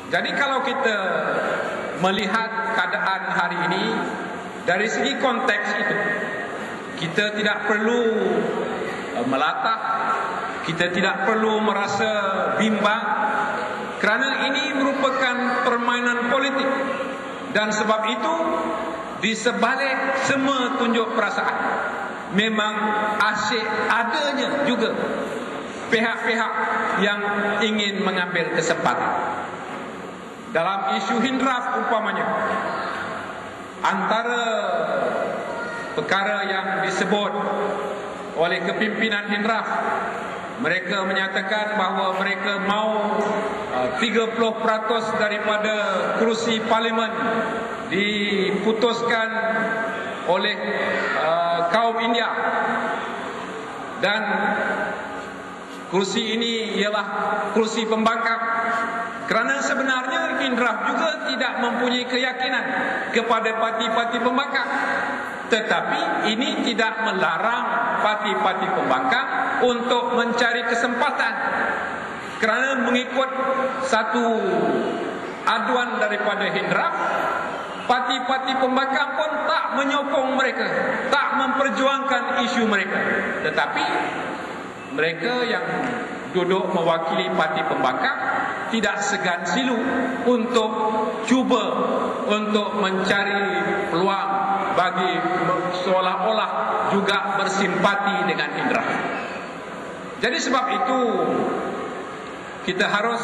Jadi kalau kita melihat keadaan hari ini dari segi konteks itu, kita tidak perlu melatah, kita tidak perlu merasa bimbang, kerana ini merupakan permainan politik. Dan sebab itu, di sebalik semua tunjuk perasaan, memang asyik adanya juga pihak-pihak yang ingin mengambil kesempatan. Dalam isu Hindraf umpamanya, antara perkara yang disebut oleh kepimpinan Hindraf, mereka menyatakan bahawa mereka mau 30% daripada kerusi parlimen diputuskan oleh kaum India, dan kerusi ini ialah kerusi pembangkang. Kerana sebenarnya Hindraf juga tidak mempunyai keyakinan kepada parti-parti pembangkang. Tetapi ini tidak melarang parti-parti pembangkang untuk mencari kesempatan. Kerana mengikut satu aduan daripada Hindraf, parti-parti pembangkang pun tak menyokong mereka, tak memperjuangkan isu mereka. Tetapi mereka yang duduk mewakili parti pembangkang tidak segan silu untuk cuba untuk mencari peluang bagi seolah-olah juga bersimpati dengan Hindraf. Jadi sebab itu kita harus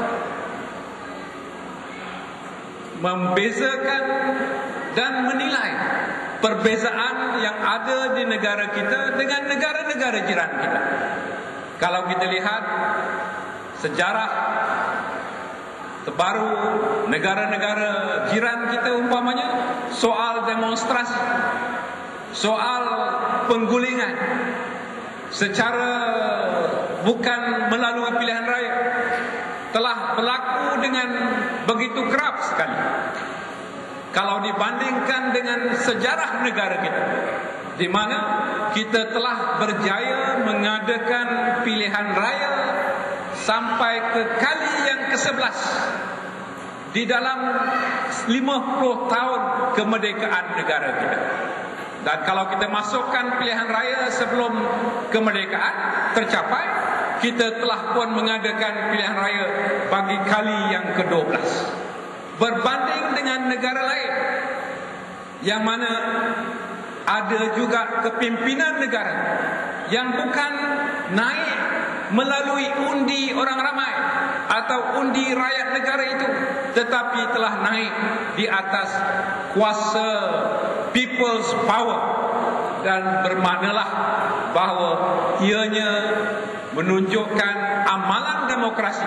membezakan dan menilai perbezaan yang ada di negara kita dengan negara-negara jiran kita. Kalau kita lihat sejarah terbaru negara-negara jiran kita umpamanya, soal demonstrasi, soal penggulingan secara bukan melalui pilihan raya telah berlaku dengan begitu kerap sekali. Kalau dibandingkan dengan sejarah negara kita, di mana kita telah berjaya mengadakan pilihan raya sampai ke kali yang ke-11 di dalam 50 tahun kemerdekaan negara kita. Dan kalau kita masukkan pilihan raya sebelum kemerdekaan tercapai, kita telah pun mengadakan pilihan raya bagi kali yang ke-12. Berbanding dengan negara lain yang mana ada juga kepimpinan negara yang bukan naik melalui undi orang ramai atau undi rakyat negara itu, tetapi telah naik di atas kuasa people's power, dan bermaknalah bahawa ianya menunjukkan amalan demokrasi.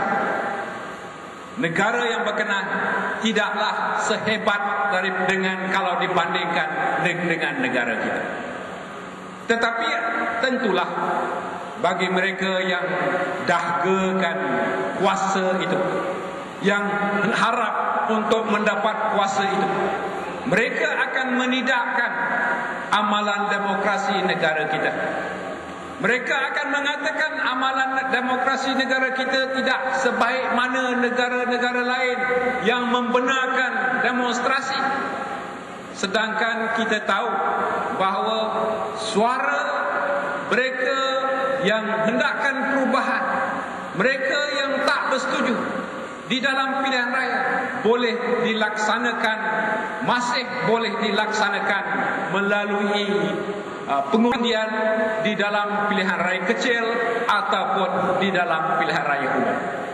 Negara yang berkenaan tidaklah sehebat dengan kalau dibandingkan dengan negara kita. Tetapi tentulah bagi mereka yang dahgakan kuasa itu, yang harap untuk mendapat kuasa itu, mereka akan menidakkan amalan demokrasi negara kita. Mereka akan mengatakan amalan demokrasi negara kita tidak sebaik mana negara-negara lain yang membenarkan demonstrasi. Sedangkan kita tahu bahawa suara mereka yang hendakkan perubahan, mereka yang tak bersetuju di dalam pilihan raya, boleh dilaksanakan, masih boleh dilaksanakan melalui pengundian di dalam pilihan raya kecil ataupun di dalam pilihan raya umum.